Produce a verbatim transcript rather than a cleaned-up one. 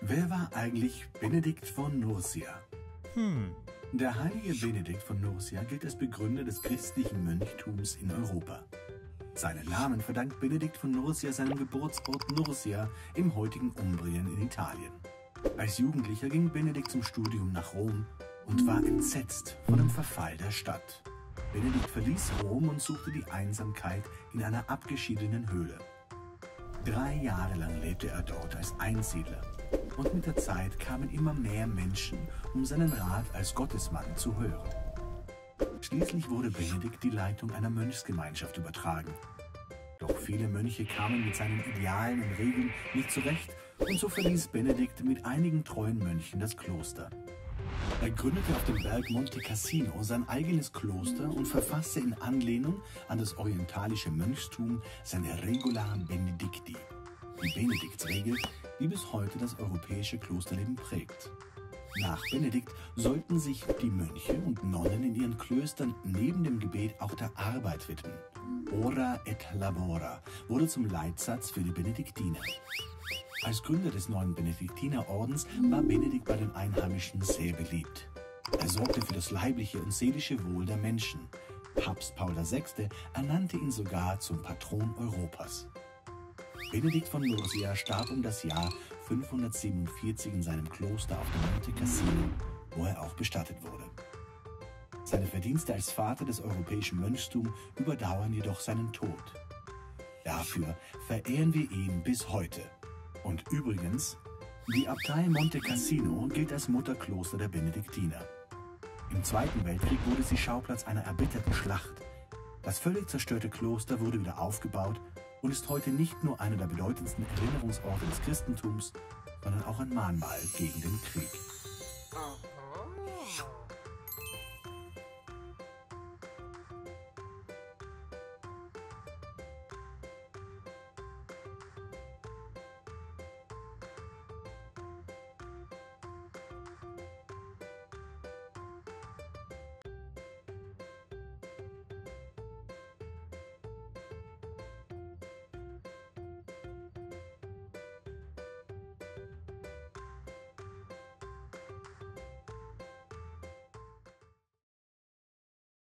Wer war eigentlich Benedikt von Nursia? Hm. Der heilige Benedikt von Nursia gilt als Begründer des christlichen Mönchtums in Europa. Seinen Namen verdankt Benedikt von Nursia seinem Geburtsort Nursia im heutigen Umbrien in Italien. Als Jugendlicher ging Benedikt zum Studium nach Rom und war entsetzt von dem Verfall der Stadt. Benedikt verließ Rom und suchte die Einsamkeit in einer abgeschiedenen Höhle. Drei Jahre lang lebte er dort als Einsiedler. Und mit der Zeit kamen immer mehr Menschen, um seinen Rat als Gottesmann zu hören. Schließlich wurde Benedikt die Leitung einer Mönchsgemeinschaft übertragen. Doch viele Mönche kamen mit seinen Idealen und Regeln nicht zurecht und so verließ Benedikt mit einigen treuen Mönchen das Kloster. Er gründete auf dem Berg Monte Cassino sein eigenes Kloster und verfasste in Anlehnung an das orientalische Mönchstum seine Regula Benedicti, die Benediktsregel, die bis heute das europäische Klosterleben prägt. Nach Benedikt sollten sich die Mönche und Nonnen in ihren Klöstern neben dem Gebet auch der Arbeit widmen. Ora et labora wurde zum Leitsatz für die Benediktiner. Als Gründer des neuen Benediktinerordens war Benedikt bei den Einheimischen sehr beliebt. Er sorgte für das leibliche und seelische Wohl der Menschen. Papst Paul der Sechste ernannte ihn sogar zum Patron Europas. Benedikt von Nursia starb um das Jahr fünfhundertsiebenundvierzig in seinem Kloster auf dem Monte Cassino, wo er auch bestattet wurde. Seine Verdienste als Vater des europäischen Mönchtums überdauern jedoch seinen Tod. Dafür verehren wir ihn bis heute. Und übrigens, die Abtei Monte Cassino gilt als Mutterkloster der Benediktiner. Im Zweiten Weltkrieg wurde sie Schauplatz einer erbitterten Schlacht. Das völlig zerstörte Kloster wurde wieder aufgebaut und ist heute nicht nur einer der bedeutendsten Erinnerungsorte des Christentums, sondern auch ein Mahnmal gegen den Krieg. Oh.